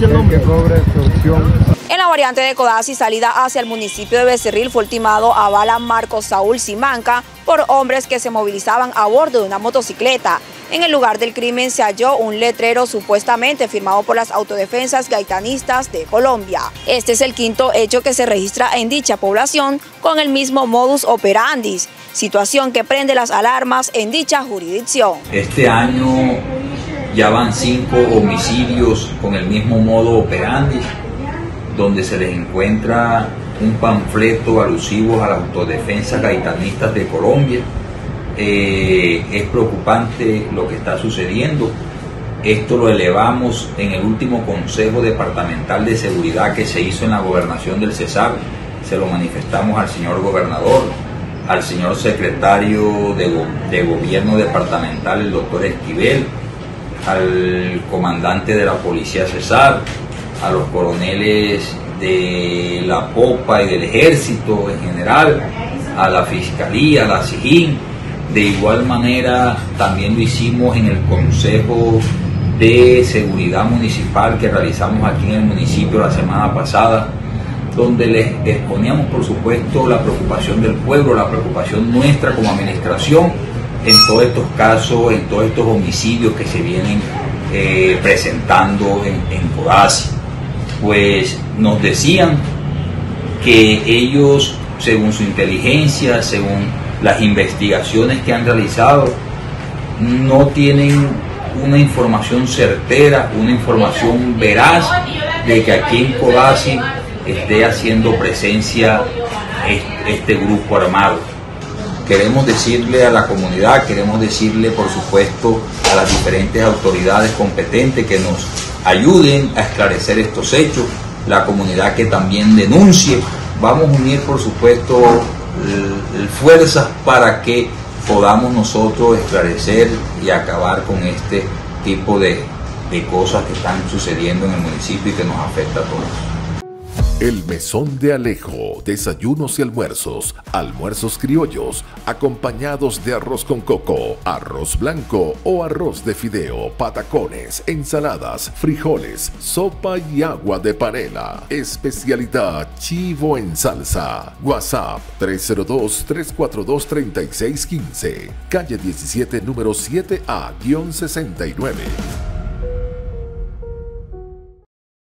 En la variante de Codazzi, salida hacia el municipio de Becerril, fue ultimado a bala Marcos Saúl Simanca por hombres que se movilizaban a bordo de una motocicleta. En el lugar del crimen se halló un letrero supuestamente firmado por las autodefensas gaitanistas de Colombia. Este es el quinto hecho que se registra en dicha población con el mismo modus operandi, situación que prende las alarmas en dicha jurisdicción. Este año ya van 5 homicidios con el mismo modo operandi, donde se les encuentra un panfleto alusivo a las autodefensas gaitanistas de Colombia. Es preocupante lo que está sucediendo. Esto lo elevamos en el último Consejo Departamental de Seguridad que se hizo en la gobernación del Cesar. Se lo manifestamos al señor gobernador, al señor secretario de Gobierno Departamental, el doctor Esquivel, al comandante de la Policía Cesar, a los coroneles de la Popa y del Ejército en general, a la Fiscalía, a la SIJIN. De igual manera también lo hicimos en el Consejo de Seguridad Municipal que realizamos aquí en el municipio la semana pasada, donde les exponíamos por supuesto la preocupación del pueblo, la preocupación nuestra como administración en todos estos casos, en todos estos homicidios que se vienen presentando en Codazzi. Pues nos decían que ellos, según su inteligencia, según las investigaciones que han realizado, no tienen una información certera, una información veraz de que aquí en Codazzi esté haciendo presencia este grupo armado. Queremos decirle a la comunidad, queremos decirle por supuesto a las diferentes autoridades competentes que nos ayuden a esclarecer estos hechos, la comunidad que también denuncie. Vamos a unir por supuesto fuerzas para que podamos nosotros esclarecer y acabar con este tipo de cosas que están sucediendo en el municipio y que nos afecta a todos. El Mesón de Alejo, desayunos y almuerzos, almuerzos criollos, acompañados de arroz con coco, arroz blanco o arroz de fideo, patacones, ensaladas, frijoles, sopa y agua de panela. Especialidad chivo en salsa. WhatsApp 302-342-3615. Calle 17, número 7A-69.